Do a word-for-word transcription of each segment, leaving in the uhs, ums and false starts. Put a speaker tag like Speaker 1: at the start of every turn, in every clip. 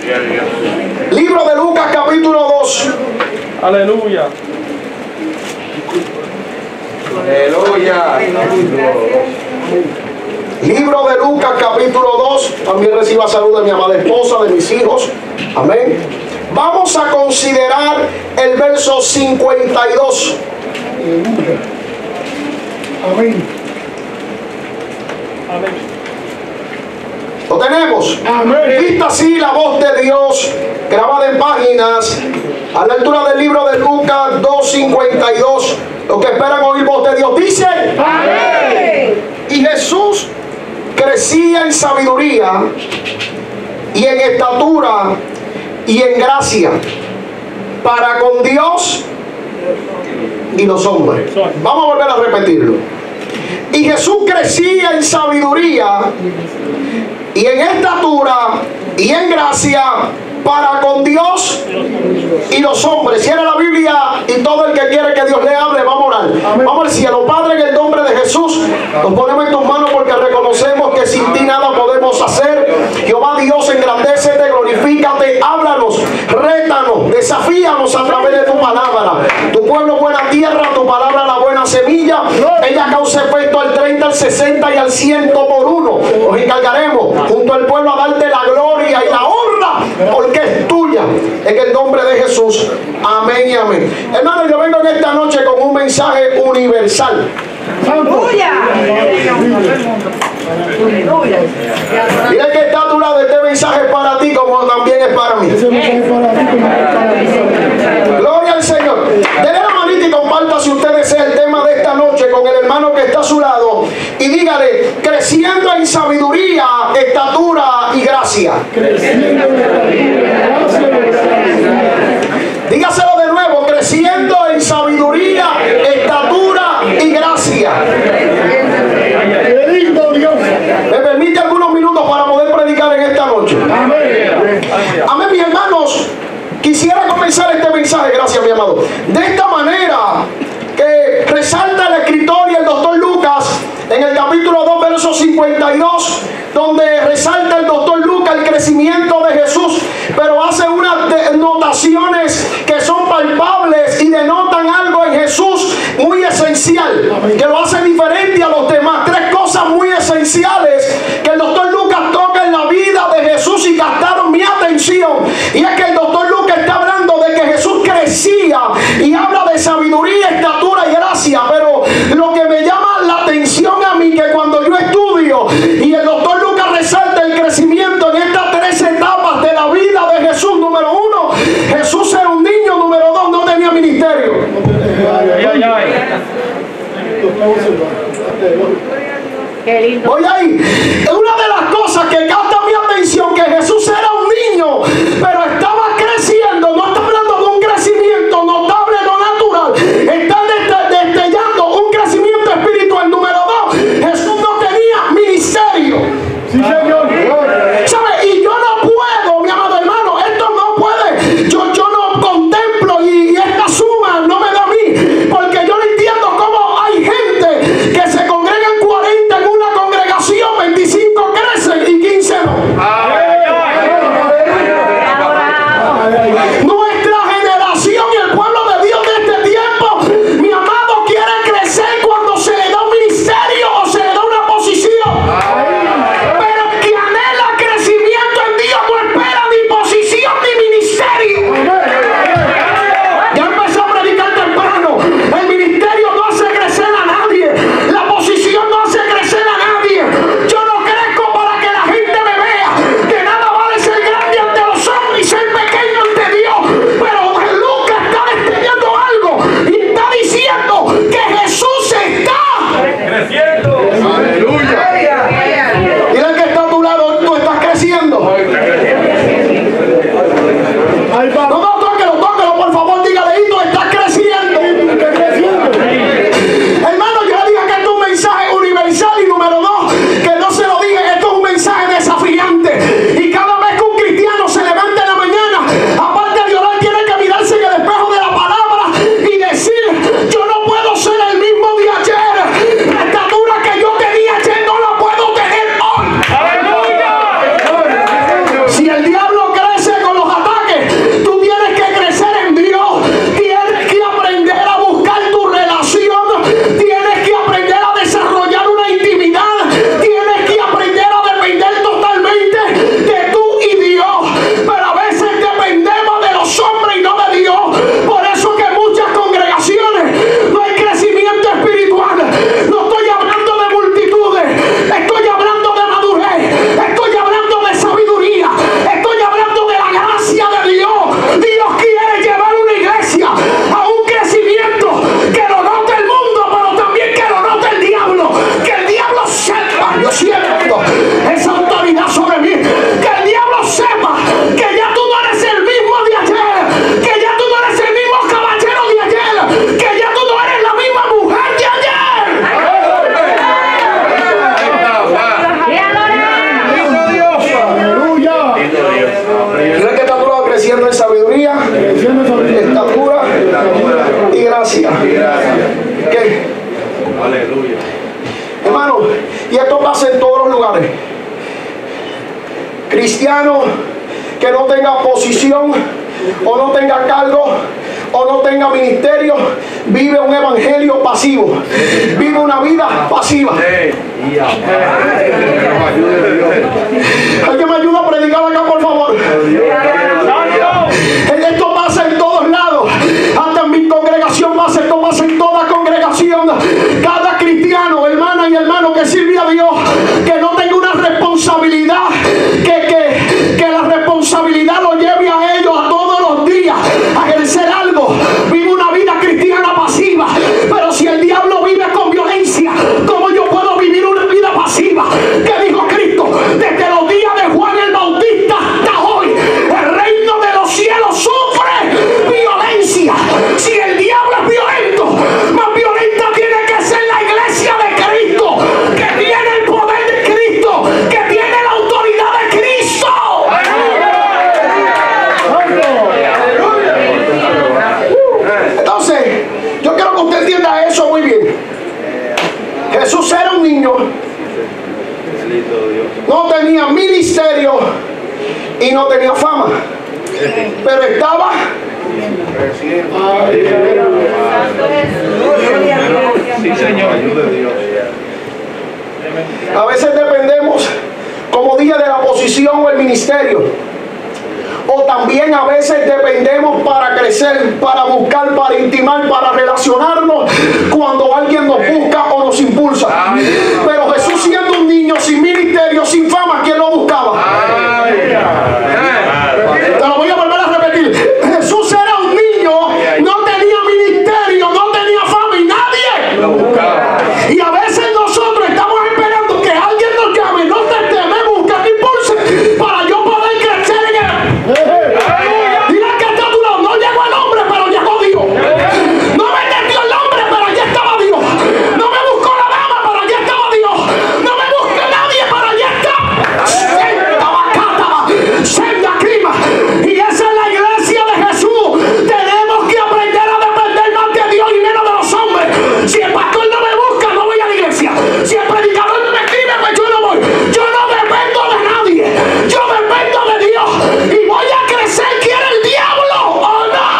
Speaker 1: Libro de Lucas capítulo dos.
Speaker 2: Aleluya.
Speaker 3: Aleluya.
Speaker 1: Libro de Lucas capítulo dos. También reciba salud de mi amada esposa, de mis hijos. Amén. Vamos a considerar el verso cincuenta y dos.
Speaker 4: Amén.
Speaker 2: Amén.
Speaker 1: Lo tenemos.
Speaker 4: Amén.
Speaker 1: Vista así la voz de Dios grabada en páginas a la altura del libro de Lucas dos cincuenta y dos. Los que esperan oír voz de Dios dice:
Speaker 4: Amén.
Speaker 1: Y Jesús crecía en sabiduría y en estatura y en gracia para con Dios y los hombres. Vamos a volver a repetirlo. Y Jesús crecía en sabiduría y en estatura y en gracia para con Dios y los hombres. Cierra la Biblia y todo el que quiere que Dios le hable, vamos a orar. Vamos al cielo. Padre, en el nombre de Jesús, nos ponemos en tus manos porque reconocemos que sin ti nada podemos hacer. Jehová Dios, engrandécete, glorifícate, háblanos, rétanos, desafíanos a través de tu palabra. Tu pueblo buena tierra, tu palabra la buena semilla. Ella causa efecto al treinta, al sesenta y al cien por uno. Nos encargaremos junto al pueblo a darte la gloria y la honra porque es tuya. En el nombre de Jesús. Amén y amén. Hermano, yo vengo en esta noche con un mensaje universal.
Speaker 4: Aleluya.
Speaker 1: Mira que está a tu lado, este mensaje es para ti como también es para mí. Gloria al Señor. Denle la manita y comparta si usted desea el tema de esta noche con el hermano que está a su lado y dígale: creciendo en sabiduría, estatura y gracia. Dígaselo de nuevo: creciendo en sabiduría, estatura y gracia. ¿Me permite algunos minutos para poder predicar en esta noche? Amén, mis hermanos. Quisiera comenzar este mensaje, gracias mi amado, de esta manera que resalta el escritor y el doctor Lucas en el capítulo dos, verso cincuenta y dos, donde resalta el doctor Lucas el crecimiento de Jesús, pero hace unas notaciones que son palpables y denotan algo en Jesús muy esencial, que lo hace diferente a los demás. Tres cosas muy esenciales que el doctor Lucas toca en la vida de Jesús y captaron mi atención. Y es que el doctor Lucas está hablando de que Jesús crecía y habla de sabiduría, estatura y gracia, pero lo que me llama la atención a mí, que cuando yo estudio y el doctor Lucas resalta el crecimiento en estas tres etapas de la vida de Jesús: número uno, Jesús era un niño; número dos, no tenía ministerio.
Speaker 5: Qué lindo.
Speaker 1: Voy ahí. Una de las cosas que capta mi atención, que Jesús era un niño, pero estaba creciendo. No está hablando de un crecimiento notable, no natural. Está destellando un crecimiento espiritual. Número dos, Jesús no tenía ministerio.
Speaker 4: Sí, Señor.
Speaker 1: ¿Sabe? Y yo no puedo, mi amado hermano, esto no puede. Yo, yo no contemplo y, y esta suma no me da a mí, porque yo no entiendo cómo hay gente que se congregan cuarenta en una congregación, veinticinco crecen y quince no. ¿Qué?
Speaker 3: Aleluya.
Speaker 1: Hermano, y esto pasa en todos los lugares. Cristiano que no tenga posición o no tenga cargo o no tenga ministerio, vive un evangelio pasivo, vive una vida pasiva. ¿Alguien me ayuda a predicar acá, por favor? Esto pasa en todos lados, hasta en mi congregación pasa, esto pasa en toda congregación. Cada cristiano, hermana y hermano que sirve a Dios, que no tenga una responsabilidad, que, que, que la responsabilidad lo lleve a ellos a todos los días a ejercer algo, vive una vida cristiana pasiva. Pero si el diablo vive con violencia, ¿cómo yo puedo vivir una vida pasiva? ¿Qué dijo Cristo? Desde los días de Juan el Bautista hasta hoy, el reino de los cielos sufre violencia. Si el diablo es violento, más violenta tiene que ser la iglesia de Cristo, que tiene el poder de Cristo, que tiene la autoridad de Cristo. Entonces, yo quiero que usted entienda eso muy bien. Jesús era un niño, no tenía ministerio y no tenía fama, pero estaba
Speaker 3: Sí, Señor.
Speaker 1: a veces dependemos, como dije, de la posición o el ministerio, o también a veces dependemos para crecer, para buscar, para intimar, para relacionarnos cuando alguien nos busca o nos impulsa. Pero Jesús, siendo un niño sin ministerio, sin fama, ¿quién lo buscaba? Te lo voy a volver a repetir. Jesús era un niño, no tenía ministerio, no tenía fama y nadie
Speaker 3: Lo buscaba.
Speaker 1: y a veces nosotros estamos esperando que alguien nos llame, no te teme, busca, que impulse para yo poder crecer en él. Dile al que está a tu lado, no llegó el hombre, pero llegó Dios. No me entendió el hombre, pero allí estaba Dios. No me buscó la dama, pero allí estaba Dios. No me busca nadie, pero allí está. Senda bacata, senda clima. Y esa es la iglesia de Jesús. Tenemos que aprender a depender más de Dios y menos de los hombres. Si el pastor no me busca, no voy a la iglesia. Si el predicador no me escribe, pues yo no voy. Yo no dependo de nadie. Yo dependo de Dios. Y voy a crecer, quiere el diablo o no.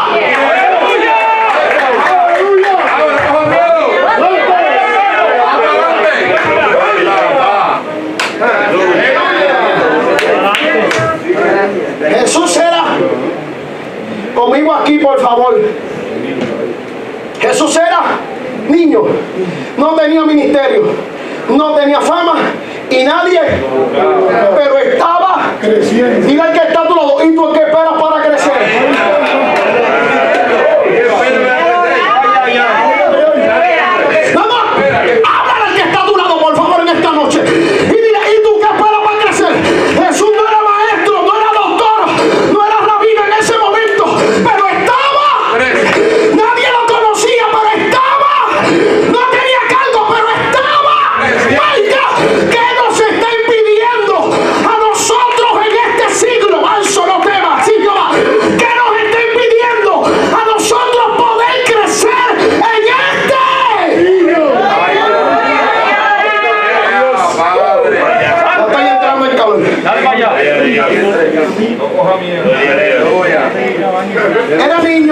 Speaker 1: Jesús era, conmigo aquí por favor, Jesús era niño, no tenía ministerio, no tenía fama y nadie, pero estaba
Speaker 4: creciendo.
Speaker 1: Dile al que está a tu lado, ¿y tú qué esperas para crecer? Vamos, háblale al que está a tu lado, por favor, en esta noche. Y dile, ¿y tú qué esperas para crecer? Jesús no era maestro, no era doctor, no era rabino en ese momento, pero estaba. Nadie lo conocía, pero estaba. No tenía cargo, pero estaba. Oiga, ¿qué nos está impidiendo a nosotros en este siglo? Manso no temas, sí, Jehová. ¿Qué nos está impidiendo a nosotros poder crecer en este? No estoy entrando en calor. Era niño,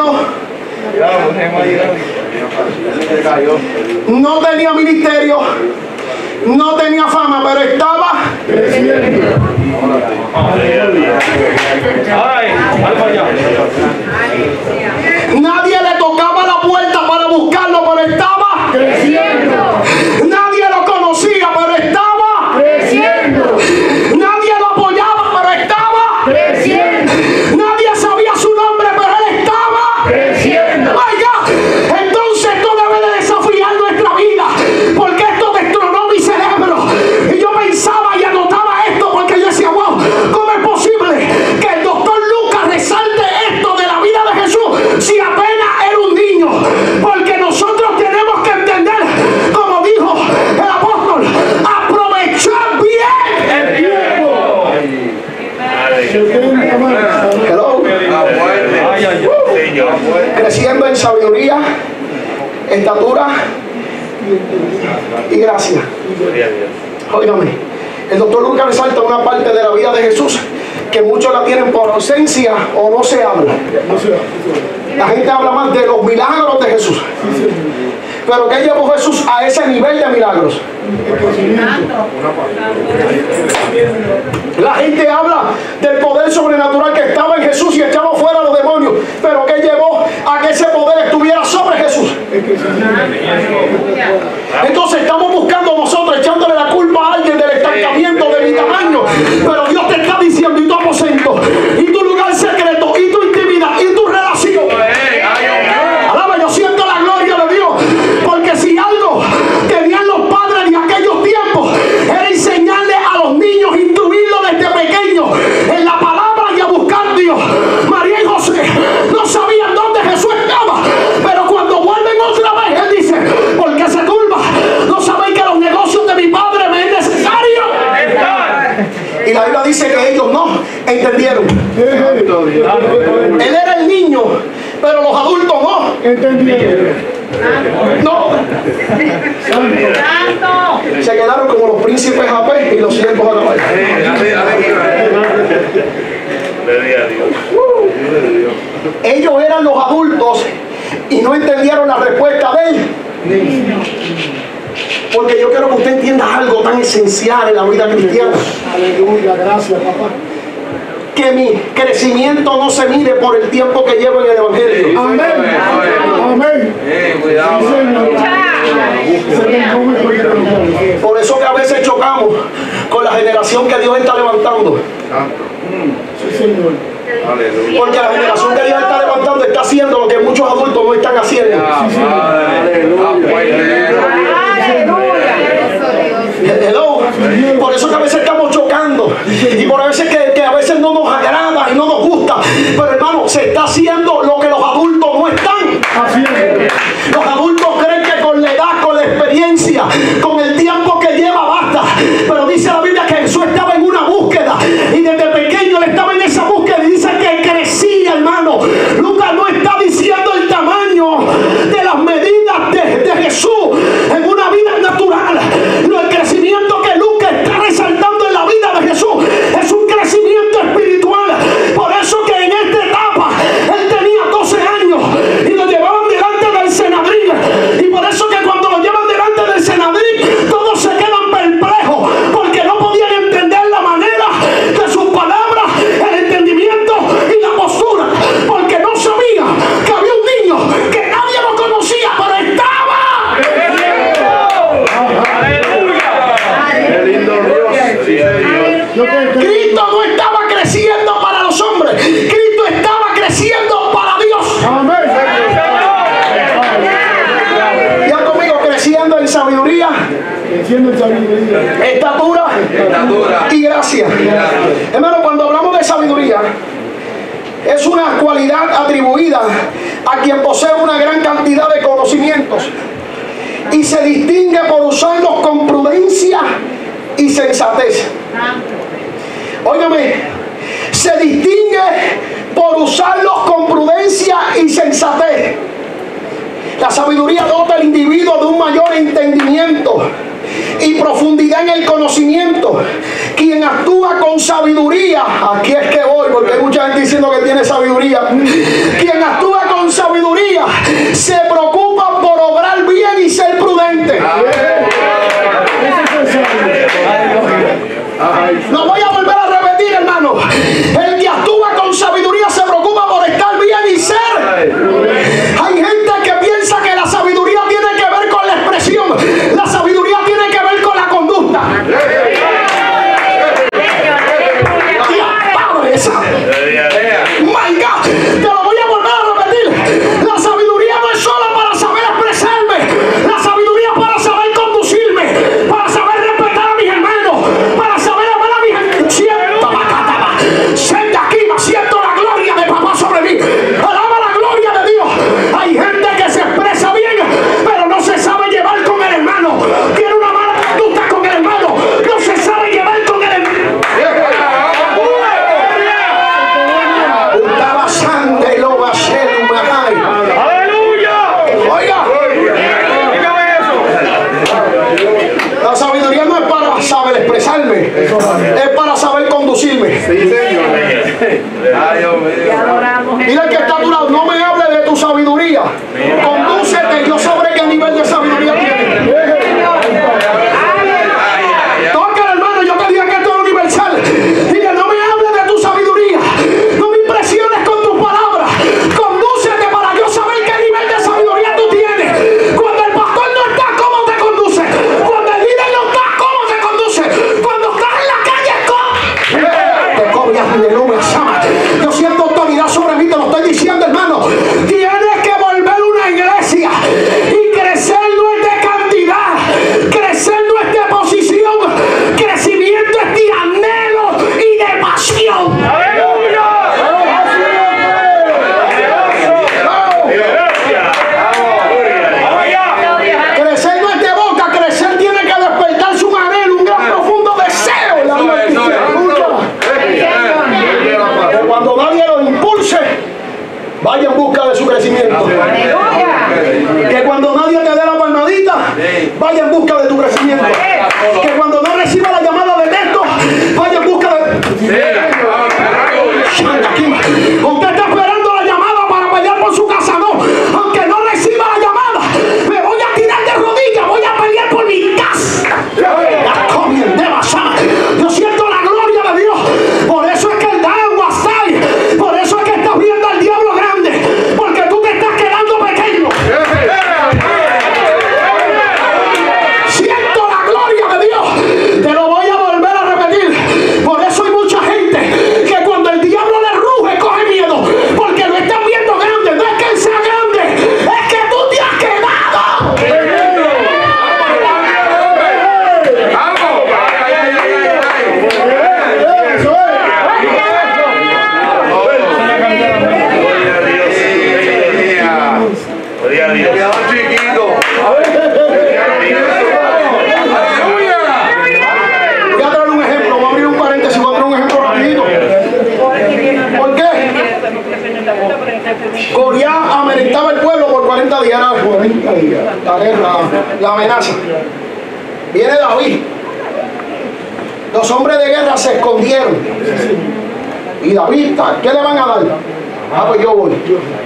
Speaker 1: no tenía ministerio, no tenía fama, pero estaba. Nadie le tocaba la puerta para buscarlo, pero estaba. Nadie lo conocía, pero estaba. Nadie lo apoyaba, pero estaba. Nadie sabía su nombre, pero él estaba. Oiga, entonces esto debe de desafiar nuestra vida, porque esto destronó mi cerebro. Y yo pensaba y anotaba esto, porque yo decía, wow, ¿cómo es posible que el doctor Lucas resalte esto de la vida de Jesús estatura y gracia. Óigame, el doctor Lucas resalta una parte de la vida de Jesús que muchos la tienen por ausencia o no se habla. La gente habla más de los milagros de Jesús, pero ¿qué llevó Jesús a ese nivel de milagros? La gente habla del poder sobrenatural que estaba en Jesús y echaba fuera a los demonios, pero ¿qué llevó a que ese poder estuviera sobre Jesús? Entonces estamos buscando nosotros, echándole la culpa a alguien del estancamiento de mi tamaño, pero Dios te está diciendo, y tu aposento, y tu lugar secreto, y tu intimidad, y tu relación. Alaba, yo siento la gloria de Dios, porque si algo tenían los padres de aquellos tiempos, era enseñarle a los niños, instruirlos desde pequeños en la palabra y a buscar a Dios. María y José no sabían dónde Jesús estaba, pero cuando vuelven otra vez, él dice, ¿por qué se turba? ¿No sabéis que los negocios de mi padre me es necesario? Y la Biblia dice que ellos no entendieron. Él era el niño, pero los adultos no
Speaker 4: ¿Entendieron?
Speaker 1: no. Se quedaron como los príncipes a pez y los siervos a caballo. Ellos eran los adultos y no entendieron la respuesta de él. Porque yo quiero que usted entienda algo tan esencial en la vida cristiana.
Speaker 4: Aleluya, gracias, papá.
Speaker 1: Que mi crecimiento no se mide por el tiempo que llevo en el Evangelio.
Speaker 4: Amén. Amén.
Speaker 3: Eh, cuidado.
Speaker 1: Por eso que a veces chocamos con la generación que Dios está levantando.
Speaker 4: Sí, Señor.
Speaker 3: Aleluya.
Speaker 1: Porque la generación que Dios está levantando está haciendo lo que muchos adultos no están haciendo. Hello. Por eso que a veces estamos chocando y por a veces que, que a veces no nos agrada y no nos gusta, pero hermano, se está haciendo lo que los adultos no están
Speaker 4: haciendo.
Speaker 1: Los adultos creen que con la edad, con la experiencia, con el tiempo que lleva basta, pero dice la Biblia que Jesús estaba en una búsqueda y desde pequeño él estaba en esa búsqueda y dice que crecía, hermano. Lucas no está diciendo el tamaño de las medidas de, de Jesús en una vida natural. No, el crecimiento que Lucas está resaltando en la vida de Jesús es un crecimiento espiritual. Por eso que en esta etapa él tenía doce años y lo llevaban delante del Sanedrín, y por eso que cuando lo llevan delante del Sanedrín todos se quedan perplejos porque no podían entender la manera de sus palabras, el entendimiento y la postura, porque no sabían que había un niño que nadie lo conocía, pero estaba. Cristo no estaba creciendo para los hombres, Cristo estaba creciendo para Dios.
Speaker 4: Amén.
Speaker 1: Ya conmigo, creciendo en sabiduría,
Speaker 4: Creciendo en sabiduría.
Speaker 1: estatura y gracia. Hermano, cuando hablamos de sabiduría, es una cualidad atribuida a quien posee una gran cantidad de conocimientos y se distingue por usarlos con prudencia y sensatez. Óigame, se distingue por usarlos con prudencia y sensatez. La sabiduría dota al individuo de un mayor entendimiento y profundidad en el conocimiento. Quien actúa con sabiduría, aquí es que voy, porque hay mucha gente diciendo que tiene sabiduría. Quien actúa con sabiduría se preocupa por obrar bien y ser prudente. Lo voy a volver a repetir, hermano. El que actúa con sabiduría se preocupa por estar bien y ser. Hay gente que piensa que la sabiduría tiene que ver con la expresión. La sabiduría tiene que ver con la conducta. My God, te lo voy a volver a repetir. La sabiduría no es solo para es para saber conducirme.
Speaker 3: Sí, Señor. Ay, Dios mío.
Speaker 5: Te adoramos.
Speaker 1: Mira el que está a tu lado, no me hable de tu sabiduría. Condúcete, yo sobre qué nivel de sabiduría tienes. Toca, hermano, yo te dije que esto es universal. Dile, no me hables de tu sabiduría. No me impresiones con tus palabras. Condúcete para yo saber qué nivel de sabiduría tú tienes. Cuando el pastor no está, ¿cómo te conduce? Cuando el líder no está, ¿cómo te conduce? Cuando estás en la calle, ¿cómo? Te cobias, aleluya, chama. Yo siento autoridad sobre mí, te lo estoy diciendo, hermano. Tienes que volver una iglesia y crecer no es de cantidad, crecer no es de posición, crecimiento es de anhelo y de pasión. Crecer no es de boca, crecer tiene que despertarse un anhelo, un gran profundo deseo en la vida cristiana. Que cuando nadie lo impulse, vaya en busca de su crecimiento. Que cuando nadie te dé la palmadita, vaya en busca de tu crecimiento. Que cuando no reciba la llamada de texto, vaya en busca de... Usted está esperando la llamada para pelear por su casa, no. Aunque no reciba la llamada, me voy a tirar de rodillas, voy a pelear por mi casa. Yo siento la gloria de Dios. Por eso es que el agua está ahí. Por eso es que estás viendo al diablo grande. Porque tú te estás quedando pequeño. Siento la gloria de Dios. Te lo voy a volver a repetir. Por eso hay mucha gente que cuando el diablo le ruge coge miedo. Porque lo están viendo grande. No es que él sea grande, es que tú te has quedado. Voy a traer un ejemplo, voy a abrir un paréntesis, voy a traer un ejemplo rapidito. ¿Por qué? Goliat amenazaba el pueblo por cuarenta días. cuarenta días. La guerra, la amenaza. Viene David. Los hombres de guerra se escondieron. Y David, ¿qué le van a dar? Ah, pues yo voy.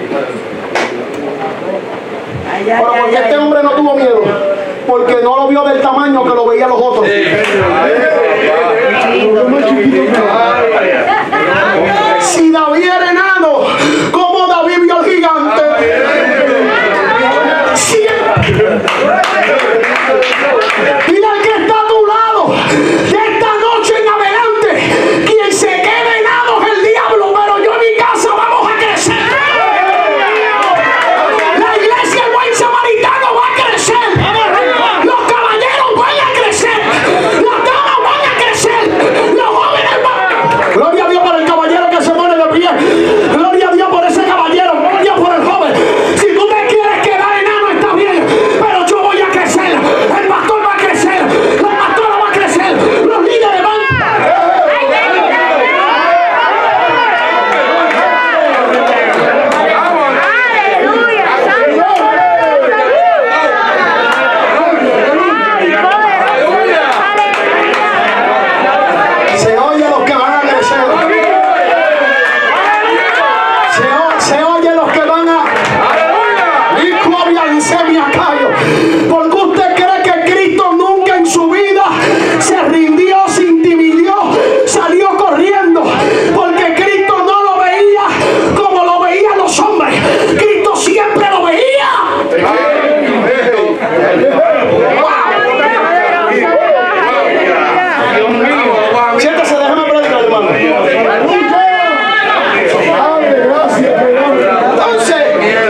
Speaker 1: Pero ¿por qué este hombre no tuvo miedo? Porque no lo vio del tamaño que lo veían los otros. Si David era enano, ¿cómo David vio al gigante? Siempre. Dile al que está a tu lado, de esta noche en adelante, quien se quede enano es el diablo, pero yo en mi casa vamos a crecer. La iglesia El Buen Samaritano va a crecer. Los caballeros van a crecer. Las damas van a crecer. Los jóvenes van. Gloria a Dios por el caballero que se pone de pie. Gloria a Dios por ese caballero. Gloria por el joven. Si tú te quieres quedar enano, está bien. Pero yo voy a crecer. El pastor va a crecer. La pastora va a crecer. Los líderes van. Se oye los que van a crecer. Se, o- se oye los que van a. Porque usted cree que Cristo nunca en su vida se rindió, se intimidó, salió corriendo. Porque Cristo no lo veía como lo veían los hombres. Cristo siempre lo veía. Siéntese, déjame predicar, hermano. Entonces,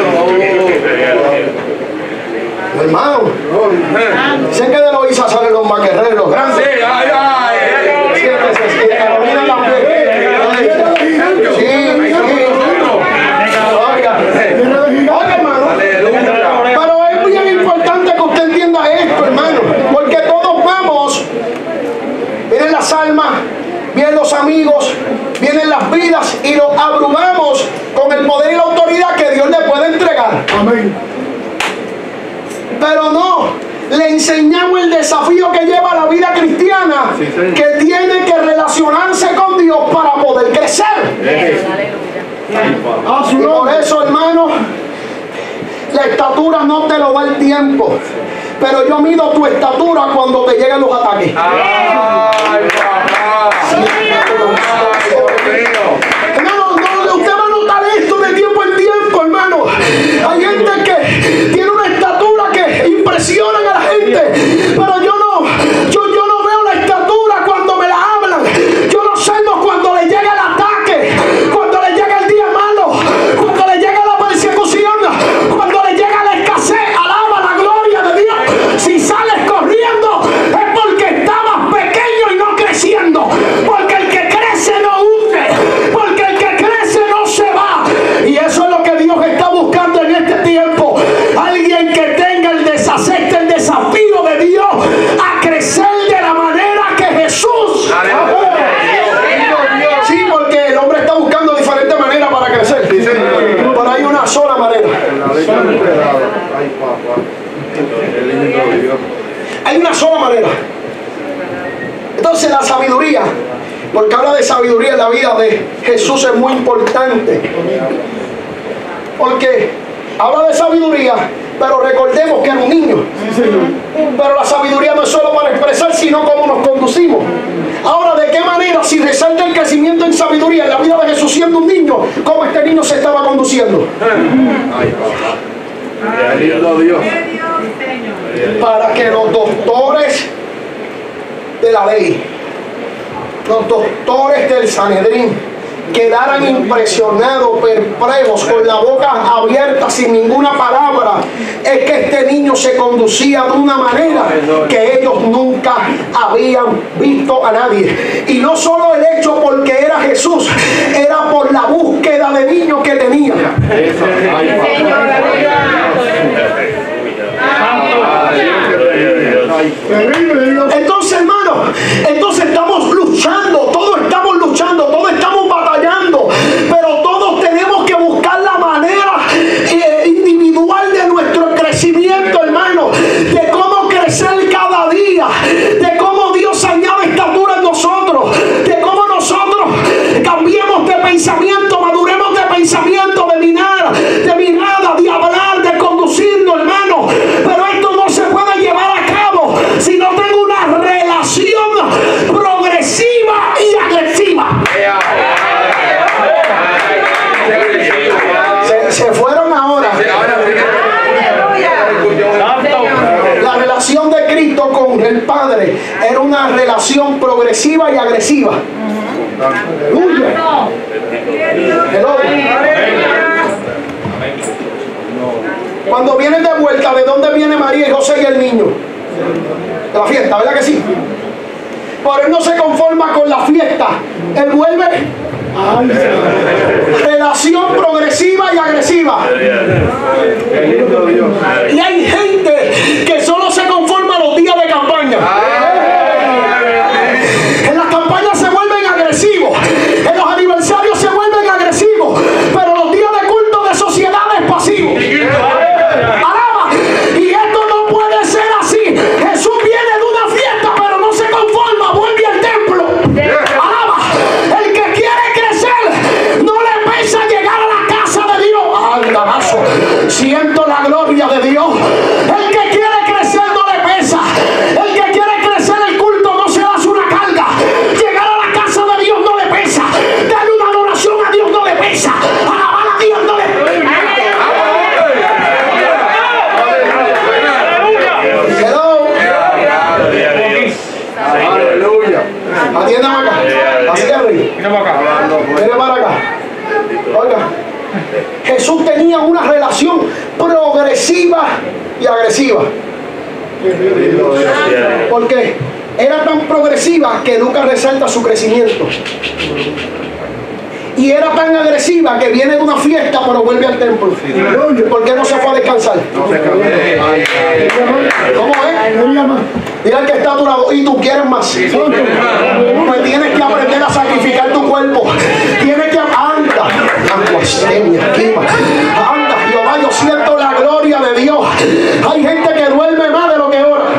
Speaker 1: hermano, sé que de Loíza salen los más guerreros, los grandes. Siéntese, sí, Carolina también. Sí, sí. Oiga, oiga, hermano. Pero es bien importante que usted entienda esto, hermano, porque todos vamos. Vienen las almas, vienen los amigos, vienen las vidas y los abrumamos con el poder y la autoridad que Dios le puede entregar.
Speaker 4: Amén.
Speaker 1: Pero no, le enseñamos el desafío que lleva la vida cristiana,
Speaker 3: Sí, señor.
Speaker 1: que tiene que relacionarse con Dios para poder crecer.
Speaker 4: A su
Speaker 1: Y por
Speaker 4: nombre.
Speaker 1: eso, hermano, la estatura no te lo da el tiempo, pero yo mido tu estatura cuando te llegan los ataques.
Speaker 3: Ay, papá. Ay, Dios mío.
Speaker 1: Hermano, no, usted va a notar esto de tiempo en tiempo, hermano. Hay gente que tiene una estatura que impresiona a la gente, pero yo no, yo, yo no veo la estatura cuando me la hablan. Yo no sé no, cuando le llega el ataque, cuando le llega el día malo, cuando le llega la persecución, cuando le llega la escasez. Alaba la gloria de Dios. Si sales corriendo es porque estabas pequeño y no creciendo, porque el que crece no hunde, porque el que crece no se va. Y eso es lo que Dios está buscando en este tiempo. Alguien que tenga el desacepte, el desafío de Dios a crecer de la manera que Jesús. Sí, porque el hombre está buscando diferentes maneras para crecer, pero hay una sola manera.
Speaker 3: Ay, papá. Qué lindo Dios.
Speaker 1: Hay una sola manera. Entonces la sabiduría, porque habla de sabiduría en la vida de Jesús, es muy importante. Porque habla de sabiduría, pero recordemos que era un niño. Pero la sabiduría no es solo para expresar, sino cómo nos conducimos. Ahora, ¿de qué manera, si resalta el crecimiento en sabiduría en la vida de Jesús siendo un niño, cómo este niño se estaba conduciendo?
Speaker 3: Ay, papá. Qué lindo Dios.
Speaker 1: Para que los doctores de la ley, los doctores del Sanedrín, quedaran impresionados, perplejos, con la boca abierta, sin ninguna palabra, es que este niño se conducía de una manera que ellos nunca habían visto a nadie. Y no solo el hecho porque era Jesús, era por la búsqueda de niño que tenía.
Speaker 3: Eso. Ay,
Speaker 4: Terrible Dios.
Speaker 1: Entonces, hermano, entonces estamos luchando, todos estamos luchando, todos estamos batallando, pero todos tenemos que buscar la manera eh, individual de nuestro crecimiento, hermano, de cómo crecer cada día, de cómo Dios añade estatura en nosotros, de cómo nosotros cambiemos de pensamiento, maduremos de pensamiento, de mirar, de mirada, de hablar, de conducirnos, hermano. Pero esto no se puede llevar a cabo si no tengo una relación progresiva y agresiva. Se, se fueron ahora. La relación de Cristo con el Padre era una relación progresiva y agresiva. Aleluya. Hello. Cuando vienen de vuelta, ¿de dónde viene María y José y el niño? De la fiesta, ¿verdad que sí? Pero él no se conforma con la fiesta. Él vuelve. Relación progresiva y agresiva.
Speaker 3: Qué lindo Dios.
Speaker 1: Y hay gente que solo se conforma los días de campaña. En las campañas se vuelven agresivos, en los aniversarios se vuelven agresivos, pero los días de culto de sociedad es pasivo. Alaba. Y esto no puede ser así. Jesús viene de una fiesta, pero no se conforma, vuelve al templo. Alaba. El que quiere crecer, no le pesa llegar a la casa de Dios. Algabazo. Siento la gloria de Dios. El que quiere crecer no le pesa. El que quiere crecer el culto no se hace una carga. Llegar a la casa de Dios no le pesa. Darle una adoración a Dios no le pesa. Alabar a Dios no le pesa. Hello.
Speaker 3: Aleluya.
Speaker 1: Atiéndame acá. Así es, Rey. Mira para acá. Mira para acá. Oiga. Jesús tenía una relación progresiva y agresiva. Porque era tan progresiva que Lucas resalta su crecimiento. Y era tan agresiva que viene de una fiesta pero vuelve al templo. ¿Por qué no se fue a descansar? ¿Cómo es? Mira el que está a tu lado. Y tú quieres más. Pues tienes que aprender a sacrificar tu cuerpo. Tienes que anda. Anda, Jehová, yo siento la gloria de Dios. Hay gente que duerme más de lo que ora.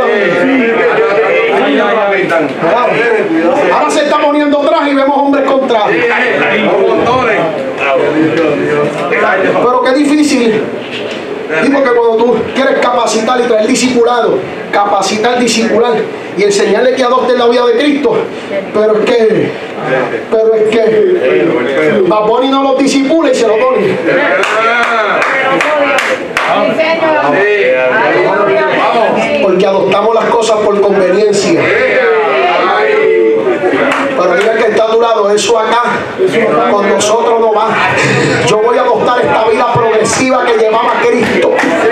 Speaker 1: Ahora se está poniendo traje y vemos hombres con traje. Pero qué difícil. Digo que cuando tú quieres capacitar y traer discipulado, capacitar, discipular y enseñarle que adopten la vida de Cristo, pero es que, pero es que Bad Bunny no los disipula y se lo pone. Porque adoptamos las cosas por conveniencia. Pero diga que está a tu lado, eso acá con nosotros no va. Yo voy a adoptar esta vida progresiva que llevaba Cristo.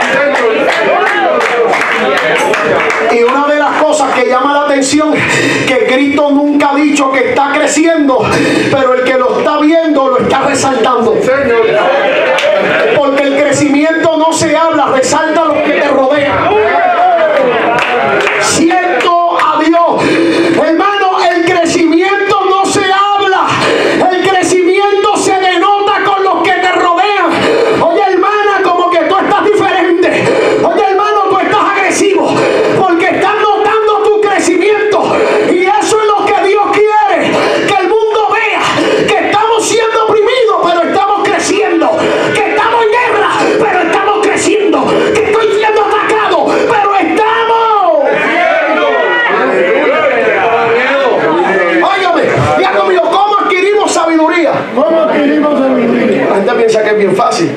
Speaker 1: Y una de las cosas que llama la atención, que Cristo nunca ha dicho que está creciendo, pero el que lo está viendo lo está resaltando. Porque el crecimiento no se habla, resalta a los que te rodean. Siento a Dios, hermano, el crecimiento no se habla, el crecimiento se denota con los que te rodean. Oye, hermana, como que tú estás diferente. Oye, hermano, tú estás agresivo, porque estás notando tu crecimiento. Y eso es lo que Dios quiere, que el mundo vea que estamos siendo oprimidos, pero estamos creciendo, que estamos en guerra, pero estamos creciendo, que estoy siendo atacado, pero estamos. Óigame, ya conmigo, ¿cómo adquirimos sabiduría?
Speaker 4: ¿Cómo adquirimos sabiduría?
Speaker 1: La gente piensa que es bien fácil.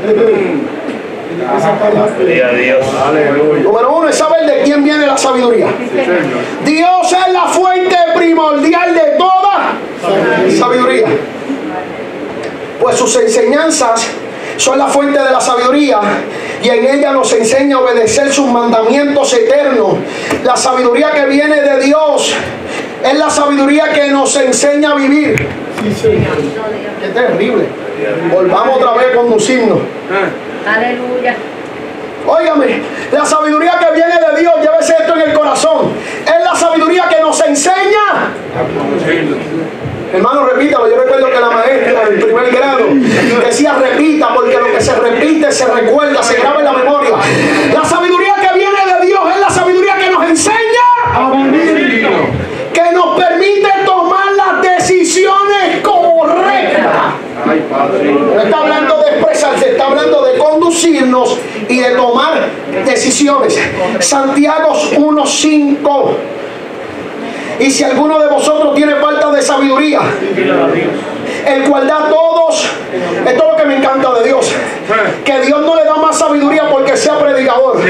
Speaker 1: Número uno es saber de quién viene la sabiduría. Dios es la fuente primordial de toda sabiduría. Pues sus enseñanzas son la fuente de la sabiduría y en ella nos enseña a obedecer sus mandamientos eternos. La sabiduría que viene de Dios es la sabiduría que nos enseña a vivir. Qué terrible. Volvamos otra vez a conducirnos.
Speaker 5: Aleluya.
Speaker 1: Óigame, la sabiduría que viene de Dios, llévese esto en el corazón, es la sabiduría que nos enseña. Hermano, repítalo. Yo recuerdo que la maestra del primer grado decía repita, porque lo que se repite se recuerda, se graba en la memoria. La sabiduría que viene de Dios es la sabiduría que nos enseña a vivir, que nos permite tomar las decisiones correctas. No está hablando de expresarse, está hablando de conducirnos y de tomar decisiones. Santiago uno cinco. Y si alguno de vosotros tiene falta de sabiduría, el cual da a todos, esto es lo que me encanta de Dios, que Dios no le da más sabiduría porque sea predicador.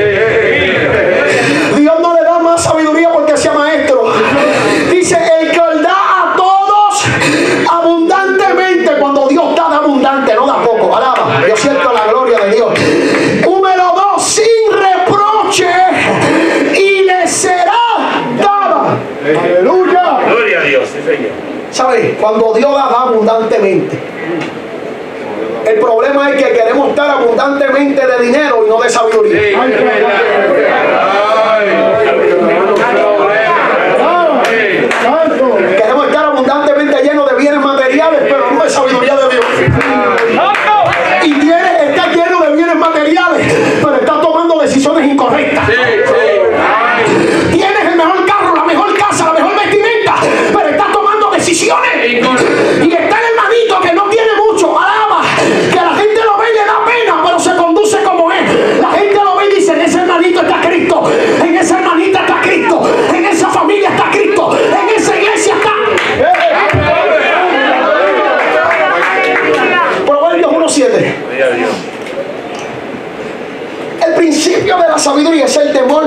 Speaker 1: Dios no le da más sabiduría porque sea maestro. Dice, el que da a todos abundantemente. Cuando Dios da, da abundante, no da poco. Alaba, yo siento la gloria de Dios. Número dos, sin reproche, y le será dada. Aleluya.
Speaker 3: Gloria a Dios, sí, Señor.
Speaker 1: ¿Sabes? Cuando Dios da, da abundantemente. El problema es que queremos estar abundantemente de dinero y no de sabiduría.
Speaker 3: Sí,
Speaker 4: Ay,
Speaker 1: Queremos estar abundantemente llenos de bienes materiales, pero no de sabiduría de Dios. Y tiene, está lleno de bienes materiales, pero está tomando decisiones incorrectas. Tienes el mejor carro, la mejor casa, la mejor vestimenta, pero está tomando decisiones. Y está el hermanito que no tiene mucho, alaba, que la gente lo ve y le da pena, pero se conduce como es. La gente lo ve y dice, en ese hermanito está Cristo, en esa hermanita está Cristo, en esa familia está Cristo, en esa iglesia está. Proverbios uno siete. El principio de la sabiduría es el temor.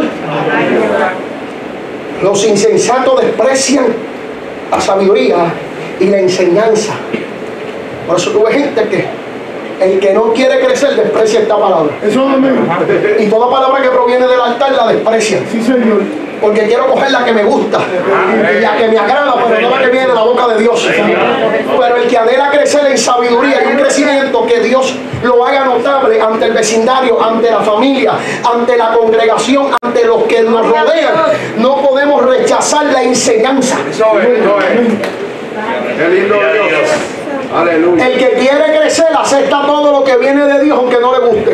Speaker 1: Los insensatos desprecian la sabiduría y la enseñanza. Por eso tú ves gente que el que no quiere crecer desprecia esta palabra.
Speaker 4: Eso es amén.
Speaker 1: Y toda palabra que proviene del altar la desprecia.
Speaker 4: Sí, Señor.
Speaker 1: Porque quiero coger la que me gusta y la que me agrada, pero no la que viene de la boca de Dios. Pero el que anhela crecer en sabiduría y un crecimiento que Dios lo haga notable ante el vecindario, ante la familia, ante la congregación, ante los que nos rodean, no podemos rechazar la enseñanza.
Speaker 3: Eso es, eso es. Qué lindo Dios. Aleluya.
Speaker 1: El que quiere crecer acepta todo lo que viene de Dios aunque no le guste.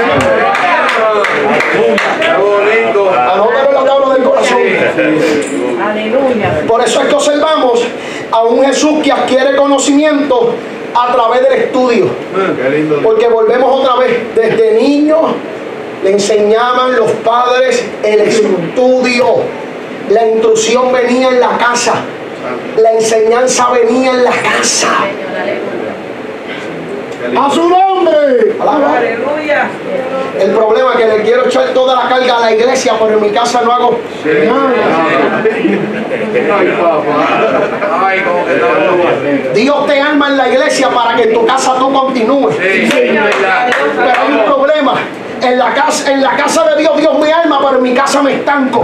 Speaker 3: Qué bonito.
Speaker 1: Anótalo en la tabla del corazón.
Speaker 5: Aleluya.
Speaker 1: Por eso es que observamos a un Jesús que adquiere conocimiento a través del estudio.
Speaker 3: Qué lindo.
Speaker 1: Porque volvemos otra vez, desde niño le enseñaban los padres el estudio. La instrucción venía en la casa. La enseñanza venía en la casa.
Speaker 4: A su nombre.
Speaker 1: Alaba.
Speaker 5: Aleluya.
Speaker 1: El problema es que le quiero echar toda la carga a la iglesia, pero en mi casa no hago nada.
Speaker 3: Ay, papá. Ay, como que no.
Speaker 1: Dios te arma en la iglesia para que en tu casa tú continúes.
Speaker 3: Sí, verdad.
Speaker 1: Pero hay un problema. En la casa, en la casa de Dios, Dios me arma, pero en mi casa me estanco.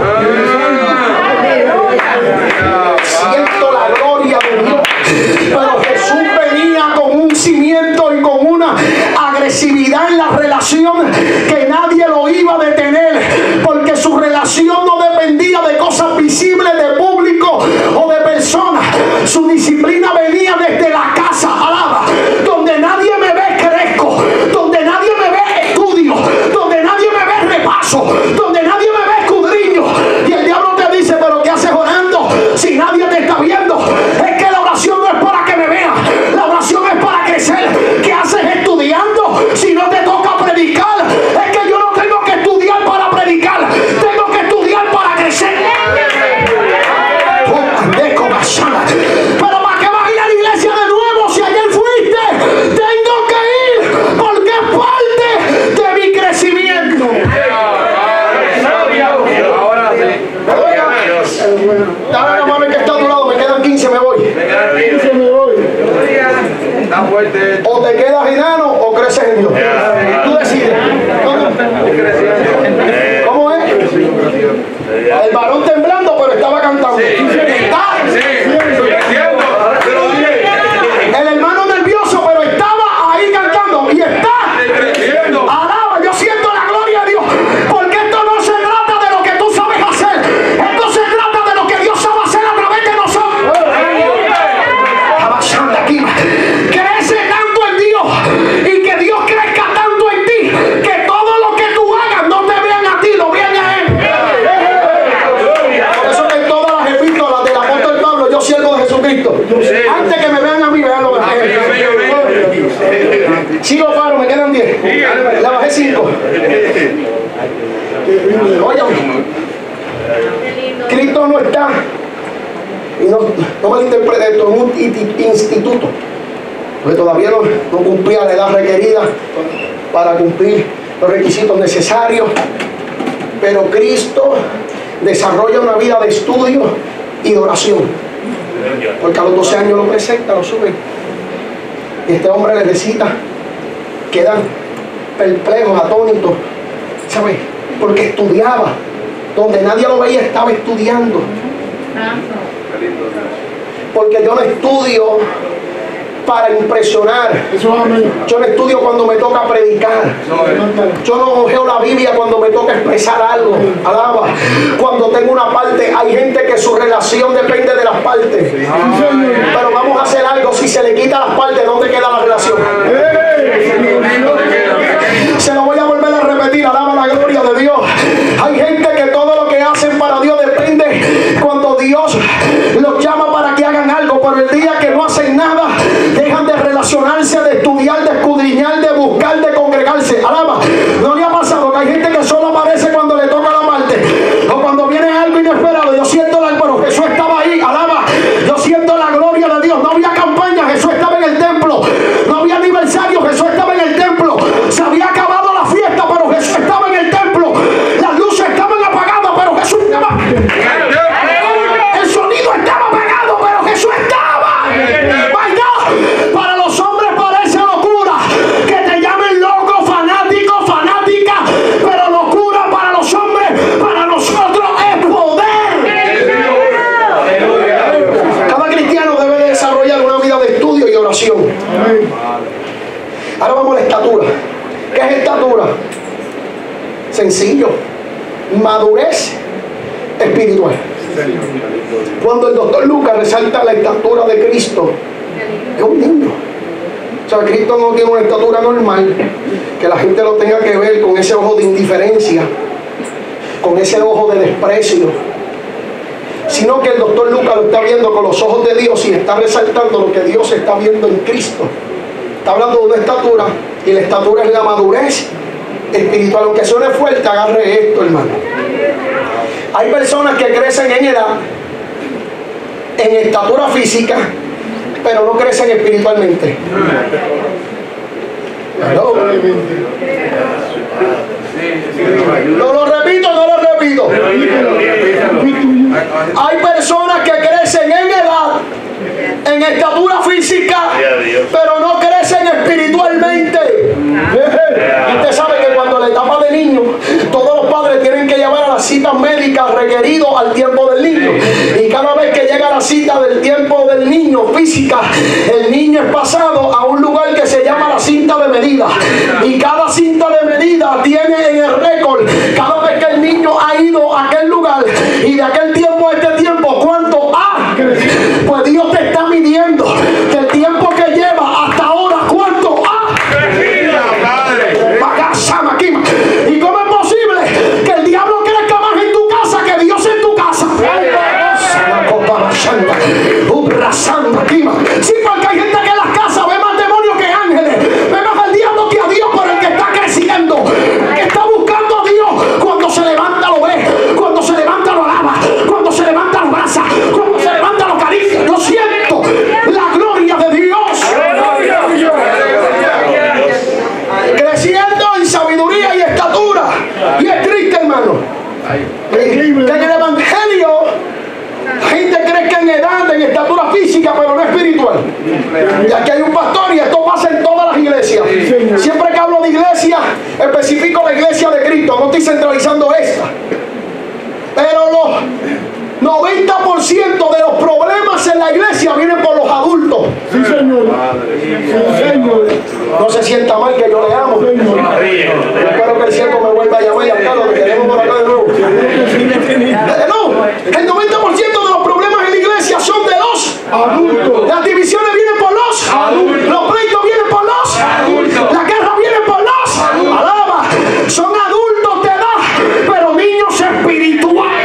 Speaker 1: Siento la gloria de Dios. Pero Jesús venía con un cimiento y con una agresividad en la relación que nadie lo iba a detener, porque su relación no dependía de cosas visibles, de público o de personas. Su disciplina venía desde la casa, alaba, donde nadie me ve crezco, donde nadie me ve estudio, donde nadie me ve repaso, donde nadie me ve escudriño. Y el diablo te dice, pero ¿qué haces orando si nadie te está viendo? Es que la oración no es para que me vean, la oración es para crecer. ¿Qué haces estudiando si no te toca predicar? Es que yo no tengo que estudiar para predicar, tengo que estudiar para crecer. Pero ¿para qué vas a ir a la iglesia de nuevo si ayer fuiste? Tengo que ir porque es parte de mi crecimiento.
Speaker 3: Ahora sí.
Speaker 1: Dale la mano que está a tu lado, me quedan quince, me voy.
Speaker 4: Se me voy.
Speaker 3: Está fuerte.
Speaker 1: O te quedas enano o creces en Dios. Tú decides. ¿Cómo es? El varón temblando, pero estaba cantando. Está. El hermano nervioso, pero estaba ahí cantando. Y está. Alaba, yo siento la gloria de Dios. Porque esto no se trata de lo que tú sabes hacer. Esto se trata de lo que Dios sabe hacer a través de nosotros. Avanzando aquí. Crece tanto en Dios y que Dios crezca tanto en ti que todo lo que tú hagas no te vean a ti, lo vean a Él. Por eso que en todas las epístolas del apóstol Pablo, yo siervo de Jesucristo. Antes que me vean a mí, veanlo a Él. Sigo paro, me quedan diez. Le bajé cinco. Óyame, Cristo no está, y no, no malinterprete esto, en un iti- instituto, porque todavía no, no cumplía la edad requerida para cumplir los requisitos necesarios, pero Cristo desarrolla una vida de estudio y de oración, porque a los doce años lo presenta, lo sube, y este hombre le recita, quedan perplejos, atónitos, ¿sabes? Porque estudiaba, donde nadie lo veía estaba estudiando. Porque yo no estudio para impresionar,
Speaker 4: Eso amén.
Speaker 1: yo no estudio cuando me toca predicar, yo no ojeo la Biblia cuando me toca expresar algo, alaba, cuando tengo una parte. Hay gente que su relación depende de las partes, pero vamos a hacer algo, si se le quita las partes, ¿dónde queda la relación? Se lo voy a volver a repetir, alaba la gloria de Dios. Hay gente que todo lo que hacen para Dios depende cuando Dios los llama para que hagan algo, pero el día que no hacen nada, dejan de relacionarse, de estudiar, de escudriñar, de buscar, de congregarse. Alaba, ¿no le ha pasado que hay gente que solo aparece cuando le toca la parte o cuando viene algo inesperado? Yo siento la, pero Jesús estaba ahí, alaba, yo siento la gloria de Dios. No había campaña, Jesús estaba en el templo. No había aniversario, Jesús estaba en el templo. Se había acabado la fiesta, pero Jesús estaba en el templo. Las luces estaban apagadas, pero Jesús estaba. El sonido estaba apagado, pero Jesús estaba. My God. Para los hombres parece locura que te llamen loco, fanático, fanática, pero locura para los hombres, para nosotros es poder. Cada cristiano debe de desarrollar una vida de estudio y oración. Ahora vamos a la estatura. ¿Qué es estatura? Sencillo. Madurez espiritual. Cuando el doctor Lucas resalta la estatura de Cristo, es un niño. O sea, Cristo no tiene una estatura normal, que la gente lo tenga que ver con ese ojo de indiferencia, con ese ojo de desprecio, sino que el doctor Lucas lo está viendo con los ojos de Dios y está resaltando lo que Dios está viendo en Cristo. Está hablando de una estatura, y la estatura es la madurez espiritual. Aunque suene fuerte, agarre esto, hermano. Hay personas que crecen en edad, en estatura física, pero no crecen espiritualmente. ¿No? No lo repito, no lo repito. Hay personas que crecen en edad, en estatura física, pero no crecen espiritualmente. Usted sabe que cuando la etapa de niño, todos los padres tienen que llevar a las citas médicas requeridas al tiempo del niño. Y cada vez que llega la cita del tiempo del niño física, el niño es pasado a un lugar que se llama la cinta de medida. Y cada cinta de medida tiene en el récord, cada vez que el niño ha ido a aquel lugar y de aquel tiempo a este tiempo, ¿cuánto ha? Pues Dios te está midiendo del tiempo que lleva hasta ahora, ¿cuánto ha? ¿Y cómo es posible que el diablo crezca más en tu casa que Dios en tu casa? Sí, porque hay gente que en las casas ve más demonios que ángeles, ve más al diablo que a Dios, por el que está creciendo, que está buscando a Dios. Cuando se levanta lo ve, cuando se levanta lo alaba, cuando se levanta lo abraza, cuando se levanta lo acaricia. Lo siento, la gloria de Dios. Creciendo en sabiduría y estatura. Y es triste, hermano, que en el evangelio la gente crezca en edad, en estatura física, pero no espiritual. Y aquí hay un pastor, y esto pasa en todas las iglesias. Siempre que hablo de iglesia, especifico la iglesia de Cristo, no estoy centralizando esta. Pero los noventa por ciento de los problemas en la iglesia vienen por los adultos.
Speaker 4: Sí, Señor. Sí, Señor.
Speaker 1: No se sienta mal que yo le amo. Yo espero que el cielo me vuelva a llamar y a Carlos, que tenemos por acá de nuevo. No, el noventa por ciento de los problemas en la iglesia son de los adultos. Las divisiones vienen por los adultos. Los pleitos vienen por los adultos. La guerra viene por los adultos. Alaba. Son adultos de edad, pero niños espirituales.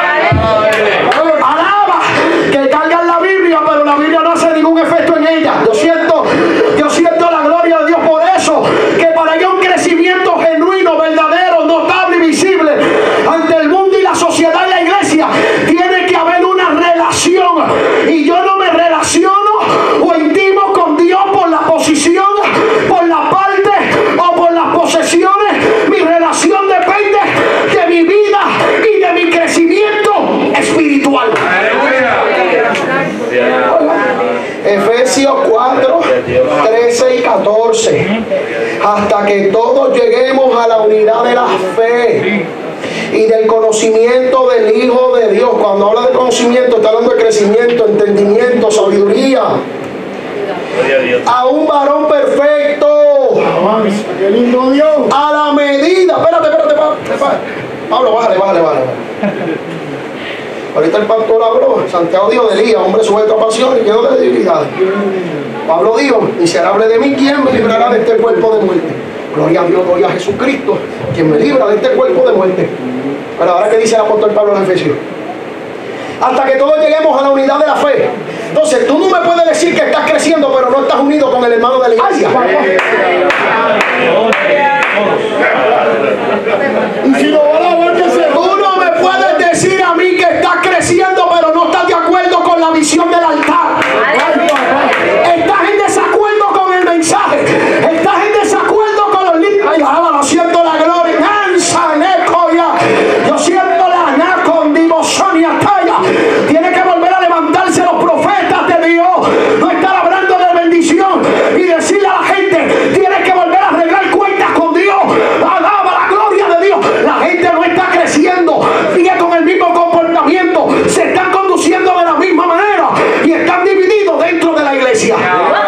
Speaker 1: Alaba. Que cargan la Biblia, pero la Biblia no hace ningún efecto en ella. Yo siento, yo siento la gloria de Dios por eso. Que para que un crecimiento genuino, verdadero, notable y visible ante el mundo y la sociedad y la iglesia, tiene que haber una relación. Y yo no me relaciono o intimo con Dios por la posición, por la parte o por las posesiones. Mi relación depende de mi vida y de mi crecimiento espiritual. Efesios cuatro, trece y catorce. Hasta que todos lleguemos a la unidad de la fe y del conocimiento del Hijo de Dios. Cuando habla de conocimiento, está hablando de crecimiento, entendimiento, sabiduría. A un varón perfecto.
Speaker 4: ¡Qué lindo Dios!
Speaker 1: A la medida. Espérate, espérate, espérate. Pablo, bájale, bájale, bájale. Ahorita el pastor habló. Santiago dijo de Elías, hombre sujeto a pasión y lleno de debilidades. Pablo dijo: miserable de mí, ¿quién me librará de este cuerpo de muerte? Gloria a Dios, gloria a Jesucristo, quien me libra de este cuerpo de muerte. Pero ahora, ¿qué dice el apóstol Pablo en Efesios? Hasta que todos lleguemos a la unidad de la fe. Entonces, tú no me puedes decir que estás creciendo, pero no estás unido con el hermano de la iglesia.
Speaker 4: Y si lo van a ver que se...
Speaker 1: Tú no me puedes decir a mí que estás creciendo, pero no estás de acuerdo con la visión del altar. Estás en desacuerdo con el mensaje. Estás en desacuerdo con los líderes. Ay, alaba, siento la gloria. Yo siento la nacondivosonia talla. Tiene que volver a levantarse los profetas de Dios. No estar hablando de bendición y decirle a la gente: tienes que volver a arreglar cuentas con Dios. Alaba la gloria de Dios. La gente no está creciendo, sigue con el mismo comportamiento, se están conduciendo de la misma manera y están divididos dentro de la iglesia.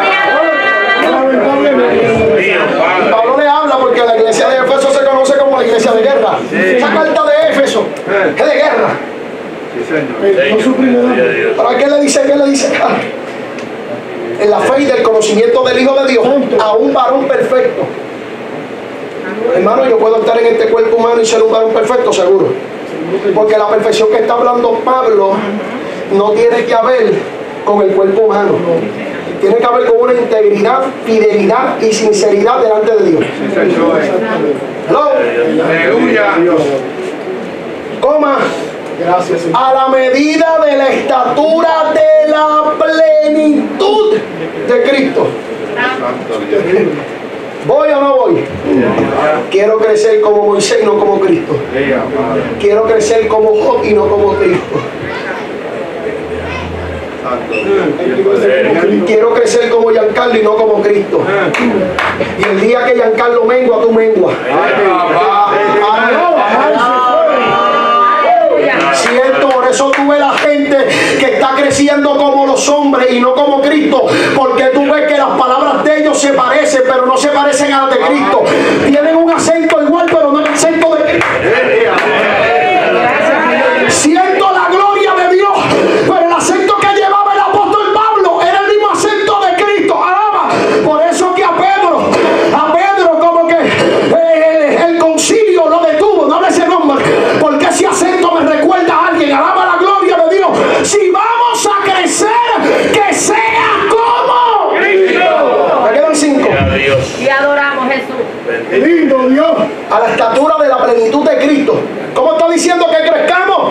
Speaker 1: Pablo le habla porque la iglesia de Éfeso se conoce como la iglesia de guerra. Esa carta de Éfeso es de guerra.
Speaker 4: No su primera.
Speaker 1: ¿Para qué le dice? ¿Qué le dice? en la fe y del conocimiento del Hijo de Dios, a un varón perfecto. Hermano, yo puedo estar en este cuerpo humano y ser un varón perfecto, seguro. Porque la perfección que está hablando Pablo no tiene que haber con el cuerpo humano. Tiene que haber con una integridad, fidelidad y sinceridad delante de Dios. ¿Hello?
Speaker 3: Aleluya.
Speaker 1: Coma.
Speaker 4: Gracias, Señor.
Speaker 1: A la medida de la estatura de la plenitud de Cristo.
Speaker 3: Santo Dios.
Speaker 1: ¿Voy o no voy? Quiero crecer como Moisés y no como Cristo. Quiero crecer como Job y no como Cristo. Quiero crecer como Giancarlo y no como Cristo. Y el día que Giancarlo mengua, tú mengua. Cierto, por eso tú ves la gente que está creciendo como los hombres y no como Cristo, porque tú ves que las palabras de ellos se parecen, pero no se parecen a las de Cristo. Tienen un acento igual, pero no el acento de Cristo. Siento la gloria de Dios, pero el acento que llevaba el apóstol Pablo era el mismo acento de Cristo. Alaba. Por eso que a Pedro, a Pedro como que eh, el concilio lo detuvo, no hable ese nombre, porque ese acento me recuerda a alguien. Alaba la gloria de Dios. Si vamos a crecer, que sea como Cristo. Me quedan cinco.
Speaker 5: Y adoramos a Jesús.
Speaker 4: Lindo Dios.
Speaker 1: A la estatura de la plenitud de Cristo. ¿Cómo está diciendo que crezcamos?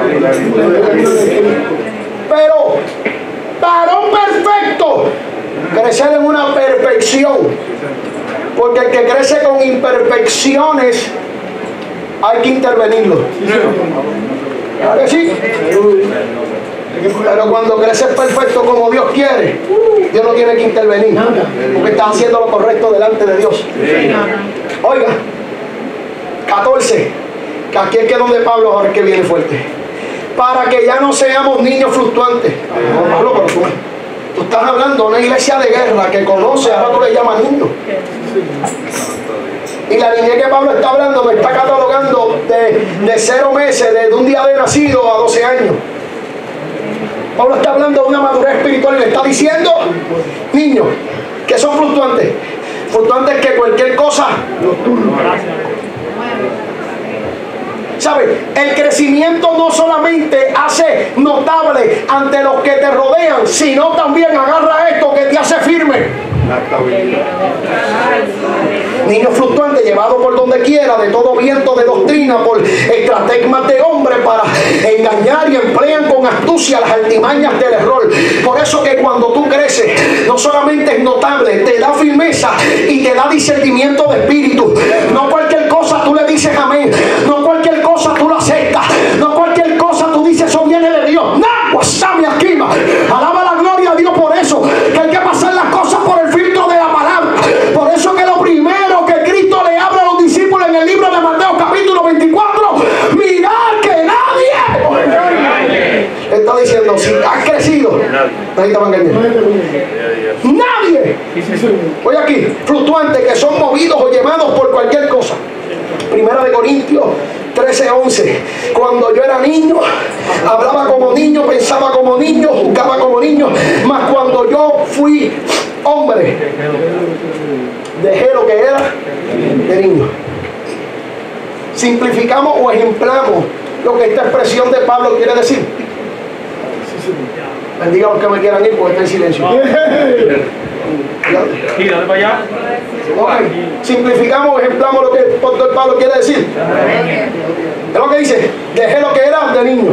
Speaker 1: Pero, varón perfecto, crecer en una perfección. Porque el que crece con imperfecciones, hay que intervenirlo. ¿Verdad que sí? Pero cuando creces perfecto como Dios quiere, Dios no tiene que intervenir, porque estás haciendo lo correcto delante de Dios. Oiga, catorce, que aquí es que donde Pablo ahora es que viene fuerte. Para que ya no seamos niños fluctuantes. No, Pablo, pero tú, tú estás hablando de una iglesia de guerra que conoce, ahora tú le llamas niño. Y la niñez que Pablo está hablando me está catalogando de, de cero meses, desde un día de nacido a doce años. Pablo está hablando de una madurez espiritual y le está diciendo, niños, que son fluctuantes. Fluctuantes que cualquier cosa. ¿Sabes? El crecimiento no solamente hace notable ante los que te rodean, sino también agarra esto que te hace firme. Niños fluctuantes llevados por donde quiera, de todo viento de doctrina, por estrategias de hombres para engañar y emplean con astucia las artimañas del error. Por eso que cuando tú creces, no solamente es notable, te da firmeza y te da discernimiento de espíritu. No cualquier cosa tú le dices amén, no cualquier cosa tú lo aceptas, no cualquier cosa tú dices eso viene de Dios. ¡No! ¡Guasami aquí! Alaba la gloria a Dios por eso, que hay que pasar las cosas por el filtro de la palabra. Por eso que lo primero que Cristo le habla a los discípulos en el libro de Mateo capítulo veinticuatro, mirad que nadie está diciendo, si has crecido, nadie te va a engañar. Nadie. Voy aquí, fluctuantes que son movidos o llevados por cualquier cosa. Primera de Corintios trece once. Cuando yo era niño, hablaba como niño, pensaba como niño, juzgaba como niño. Mas cuando yo fui hombre, dejé lo que era de niño. Simplificamos o ejemplamos lo que esta expresión de Pablo quiere decir. Bendiga a los que me quieran ir porque está en silencio.
Speaker 2: Sí, dale para allá.
Speaker 1: Okay. Simplificamos, ejemplamos lo que el apóstol Pablo quiere decir. Es lo que dice, dejé lo que era de niño.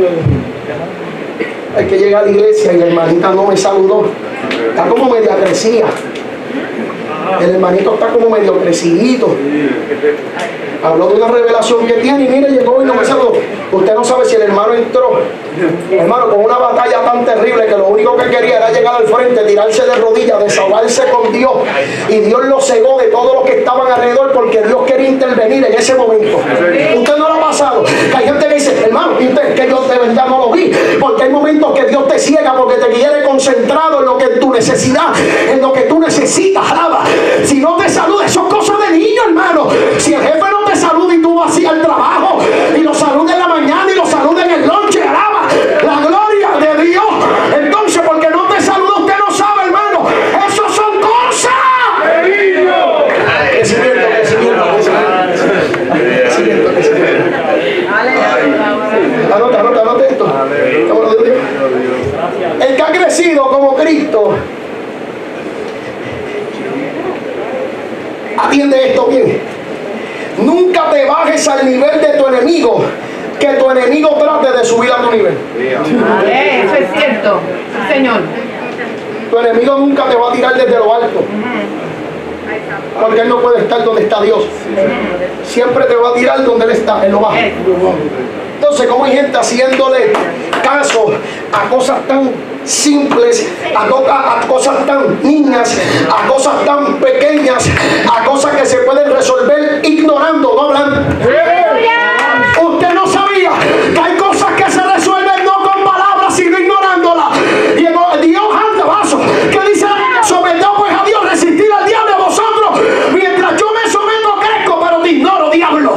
Speaker 1: Hay que llegar a la iglesia y la hermanita no me saludó. Está como media crecida. El hermanito está como medio crecidito. Habló de una revelación que tiene y mire, llegó y no me saludó. Usted no sabe si el hermano entró, hermano, con una batalla tan terrible que lo único que quería era llegar al frente, tirarse de rodillas, desahogarse con Dios. Y Dios lo cegó de todos los que estaban alrededor porque Dios quería intervenir en ese momento. Usted no lo ha pasado. Que hay gente que dice, hermano, y usted que yo de verdad no lo vi. Porque hay momentos que Dios te ciega porque te quiere concentrado en lo que es tu necesidad, en lo que tú necesitas. Alaba. Si no te saluda, eso es cosa de niño, hermano. Si el jefe no te saluda y tú vas así al trabajo y lo saluda en la mañana y lo saluda en el lonche, alaba la gloria de Dios. Entonces, porque no te saluda, usted no sabe, hermano. esto? El que ha crecido como Cristo, atiende esto bien. Nunca te bajes al nivel de tu enemigo, que tu enemigo trate de subir a tu nivel.
Speaker 5: Eh, Eso es cierto. Sí, Señor.
Speaker 1: Tu enemigo nunca te va a tirar desde lo alto, porque él no puede estar donde está Dios. Siempre te va a tirar donde él está, en lo bajo. Entonces, como hay gente haciéndole caso a cosas tan simples, a, co a cosas tan niñas, a cosas tan pequeñas, a cosas que se pueden resolver ignorando, no hablando. Usted no sabía que hay cosas que se resuelven no con palabras, sino ignorándolas. Y Dios anda vaso, que dice: someteos pues a Dios, resistir al diablo a vosotros, mientras yo me someto crezco, pero te ignoro, diablo.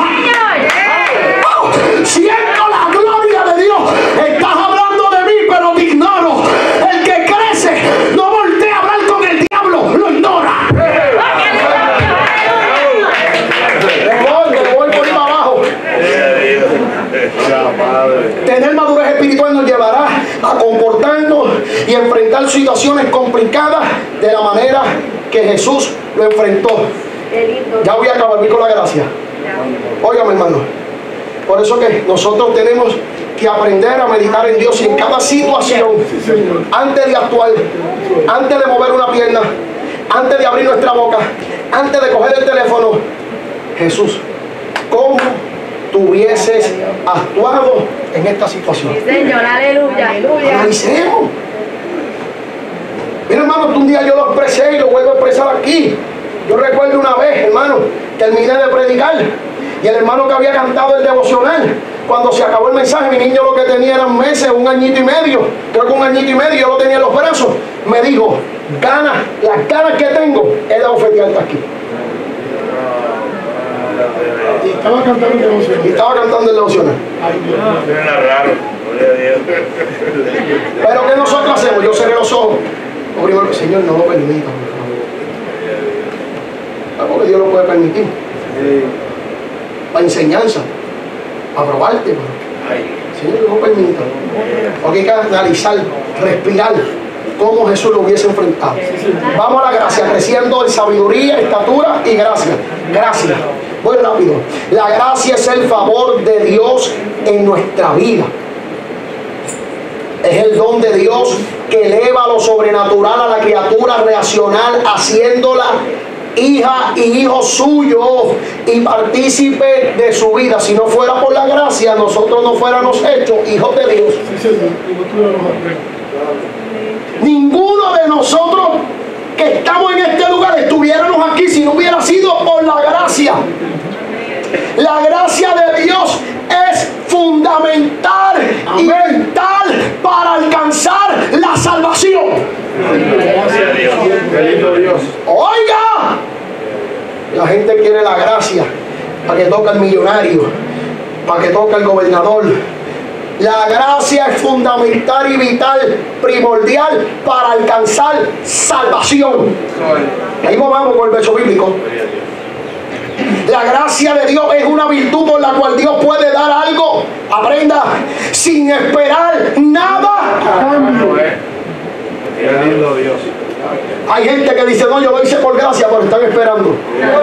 Speaker 1: Oh, siento la gloria de Dios. Estás hablando de mí, pero te ignoro. El que crece no voltea a hablar con el diablo, lo ignora. Tener madurez espiritual nos llevará a comportarnos y enfrentar situaciones complicadas de la manera que Jesús lo enfrentó. Ya voy a acabar con la gracia. Óigame, hermano. Por eso que nosotros tenemos que aprender a meditar en Dios y en cada situación, antes de actuar, antes de mover una pierna, antes de abrir nuestra boca, antes de coger el teléfono. Jesús, ¿cómo tú hubieses actuado en esta situación?
Speaker 5: Sí, Señor, aleluya, aleluya.
Speaker 1: Analicemos. Mira, hermano, que un día yo lo expresé y lo vuelvo a expresar aquí. Yo recuerdo una vez, hermano, terminé de predicar y el hermano que había cantado el devocional, cuando se acabó el mensaje, mi niño lo que tenía eran meses, un añito y medio, creo que un añito y medio, yo lo tenía en los brazos, me dijo: ganas, las ganas que tengo es de bofetearte aquí.
Speaker 4: Y estaba cantando el devocional.
Speaker 1: Y estaba cantando el devocional.
Speaker 3: Suena raro.
Speaker 1: Pero ¿qué nosotros hacemos? Yo cerré los ojos. O primero, Señor, no lo permita, por favor. Porque Dios lo puede permitir. Para enseñanza, para probarte. Señor, no lo permita. Porque hay que analizar, respirar cómo Jesús lo hubiese enfrentado. Vamos a la gracia, creciendo en sabiduría, estatura y gracia. Gracia. Muy rápido. La gracia es el favor de Dios en nuestra vida. Es el don de Dios que eleva lo sobrenatural a la criatura racional, haciéndola hija y hijo suyo y partícipe de su vida. Si no fuera por la gracia, nosotros no fuéramos hechos hijos de Dios. Ninguno de nosotros que estamos en este lugar estuviéramos aquí si no hubiera sido por la gracia. La gracia de Dios es fundamental y vital para alcanzar la salvación.
Speaker 3: Gracias a Dios. Qué lindo Dios.
Speaker 1: Oiga, la gente quiere la gracia para que toque el millonario, para que toque el gobernador. La gracia es fundamental y vital, primordial para alcanzar salvación. Ahí vamos con el verso bíblico. La gracia de Dios es una virtud por la cual Dios puede dar algo, aprenda, sin esperar nada a cambio.
Speaker 3: Qué lindo Dios.
Speaker 1: Hay gente que dice: no, yo lo hice por gracia, pero están esperando.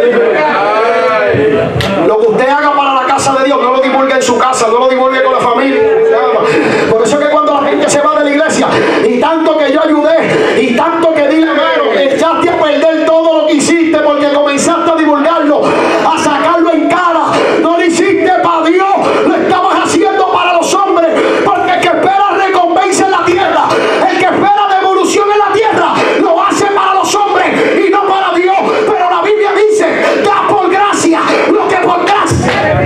Speaker 1: Lo que usted haga para la casa de Dios, no lo divulgue en su casa, no lo divulgue con la familia. Por eso es que cuando la gente se va de la iglesia, y tanto que yo ayudé, y tanto que di la mano, echaste a perder todo lo que hiciste porque comenzaste a divulgarlo, a sacarlo en cara. No lo hiciste para Dios, lo estabas haciendo para los hombres, porque el que espera recompensa en la tierra, el que espera devolución en la tierra, lo hace para los hombres y no para Dios. Pero la Biblia dice: da por gracia lo que por gracia.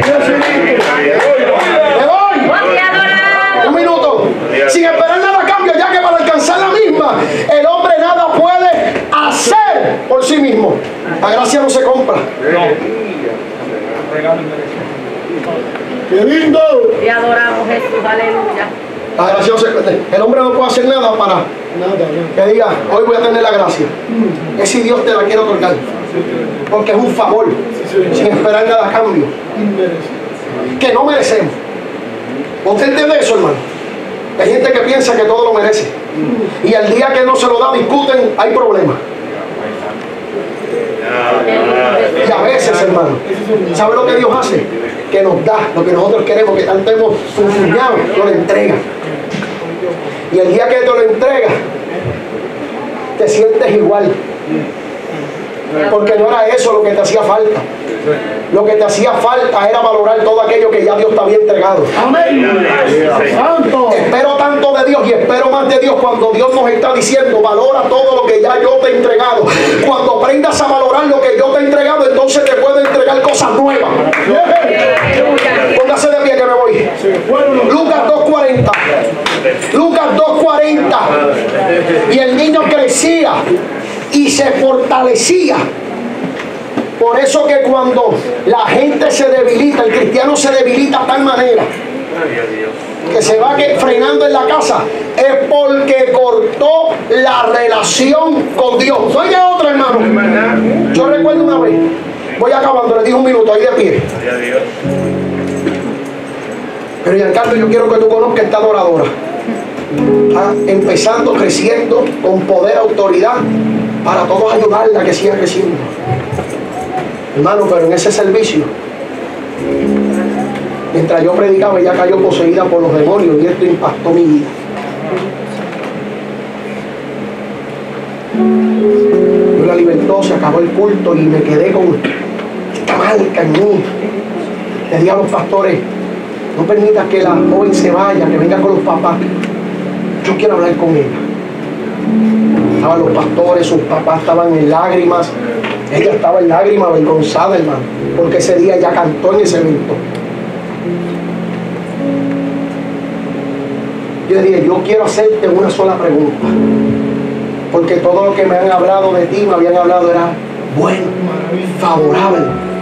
Speaker 1: Le doy un minuto, sin esperar nada a cambio, ya que para alcanzar la misma, el hombre nada puede hacer por sí mismo. La gracia no se compra.
Speaker 4: ¡Qué lindo!
Speaker 5: Te adoramos, Jesús, aleluya.
Speaker 1: La gracia no se, el hombre no puede hacer nada para
Speaker 4: Nada, nada.
Speaker 1: que diga: hoy voy a tener la gracia. Es si Dios te la quiere otorgar, porque es un favor, sin esperar nada a cambio,
Speaker 4: Inmerecido.
Speaker 1: que no merecemos. ¿Usted entiende eso, hermano? Hay gente que piensa que todo lo merece. Y el día que no se lo da, discuten, hay problemas. Y a veces, hermano, ¿sabe lo que Dios hace? Que nos da lo que nosotros queremos, que tanto hemos confiado, nos lo entrega. Y el día que te lo entrega, te sientes igual. Porque no era eso lo que te hacía falta. Lo que te hacía falta era valorar todo aquello que ya Dios te había entregado.
Speaker 4: Amén. Santo.
Speaker 1: Espero tanto de Dios y espero más de Dios cuando Dios nos está diciendo: valora todo lo que ya yo te he entregado. Cuando aprendas a valorar lo que yo te he entregado, entonces te puedo entregar cosas nuevas. Póngase de pie que me voy. Lucas dos cuarenta. Lucas dos cuarenta. Y el niño crecía y se fortalecía. Por eso que cuando la gente se debilita, el cristiano se debilita de tal manera que se va que, frenando en la casa, es porque cortó la relación con Dios. Oye, otra, hermano. Yo recuerdo una vez, voy acabando, le dije un minuto ahí de pie. Pero Giancarlo, yo quiero que tú conozcas esta adoradora. Está empezando, creciendo, con poder, autoridad, para todos ayudarla a que siga creciendo. Hermano, pero en ese servicio, mientras yo predicaba, ella cayó poseída por los demonios y esto impactó mi vida. Dios la libertó, se acabó el culto y me quedé con esta marca en mí. Le dije a los pastores: no permitas que la joven se vaya, que venga con los papás. Yo quiero hablar con ella. Estaban los pastores, sus papás estaban en lágrimas. Ella estaba en lágrimas, avergonzada, hermano, porque ese día ya cantó en ese evento. Yo dije: yo quiero hacerte una sola pregunta, porque todo lo que me han hablado de ti, me habían hablado era bueno, favorable.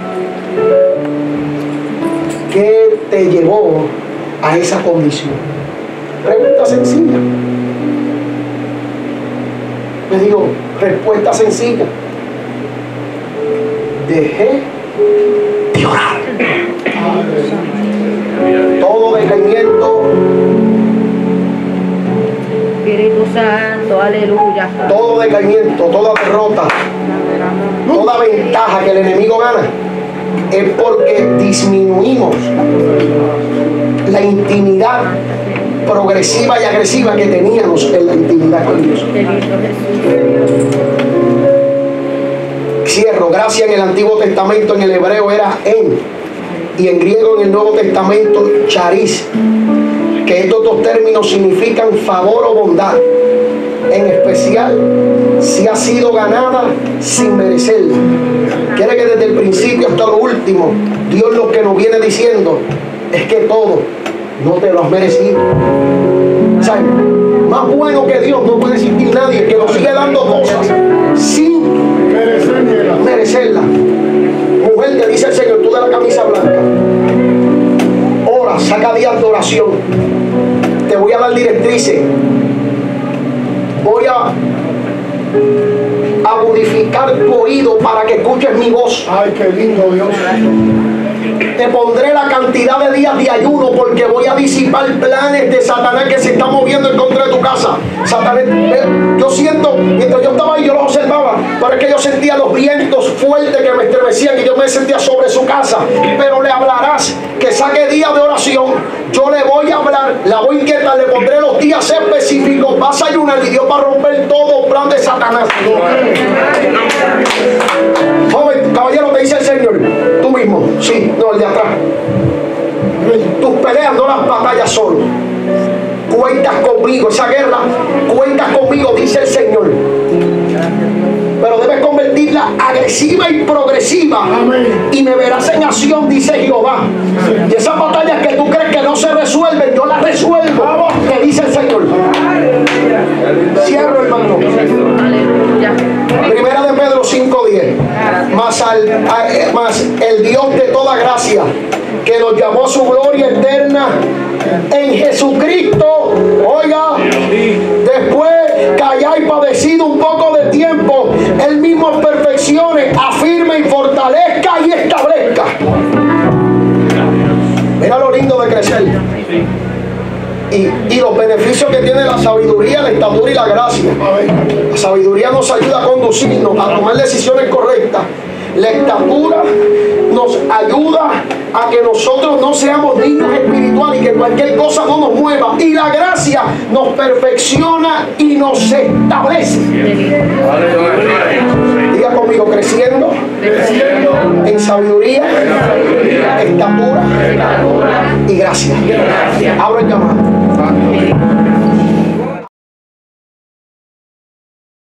Speaker 1: ¿Qué te llevó a esa condición? Pregunta sencilla. Me digo, respuesta sencilla: dejé de orar. Todo decaimiento,
Speaker 5: Espíritu Santo, aleluya.
Speaker 1: todo decaimiento, toda derrota, toda ventaja que el enemigo gana, es porque disminuimos la intimidad progresiva y agresiva que teníamos en la intimidad con Dios. Cierro. Gracia en el Antiguo Testamento, en el hebreo era en, y en griego en el Nuevo Testamento charis, que estos dos términos significan favor o bondad, en especial si ha sido ganada sin merecerla. Quiere que desde el principio hasta lo último, Dios lo que nos viene diciendo es que todo no te lo has merecido. ¿Sabes? Más bueno que Dios no puede existir nadie que nos sigue dando cosas sin merecerla. Mujer, te dice el Señor, tú de la camisa blanca, ora, saca días de oración. Te voy a dar directrices. Voy a agudificar tu oído para que escuches mi voz.
Speaker 4: Ay, qué lindo Dios.
Speaker 1: Te pondré la cantidad de días de ayuno, porque voy a disipar planes de Satanás que se están moviendo en contra de tu casa. Satanás, yo siento, mientras yo estaba ahí, yo lo observaba, pero es que yo sentía los vientos fuertes que me estremecían y yo me sentía sobre su casa. Pero le hablarás que saque días de oración. Yo le voy a hablar, la voy a inquietar, le pondré los días específicos. Vas a ayunar y Dios va a romper todo plan de Satanás. Joven, caballero, te dice el Señor, tú mismo, sí, no, el de atrás. Tus peleas no las batallas solo. Cuentas conmigo, esa guerra, cuentas conmigo, dice el Señor. Pero debes convertirla agresiva y progresiva. Amén. Y me verás en acción, dice Jehová. Y esas batallas que tú crees que no se resuelven, yo las resuelvo, te dice el Señor. Cierro, hermano. Primera de Pedro cinco diez. Mas, al, a, más el Dios de toda gracia, que nos llamó a su gloria eterna en Jesucristo, oiga, después que hayáis padecido un poco de tiempo, Él mismo perfeccione, afirme y fortalezca y establezca. Míralo. lindo de crecer. Y, y los beneficios que tiene la sabiduría, la estatura y la gracia. La sabiduría nos ayuda a conducirnos, a tomar decisiones correctas. La estatura nos ayuda a que nosotros no seamos dignos espirituales y que cualquier cosa no nos mueva. Y la gracia nos perfecciona y nos establece. Diga conmigo, creciendo, creciendo en sabiduría, en sabiduría estatura, estatura y gracia. Abro el llamado.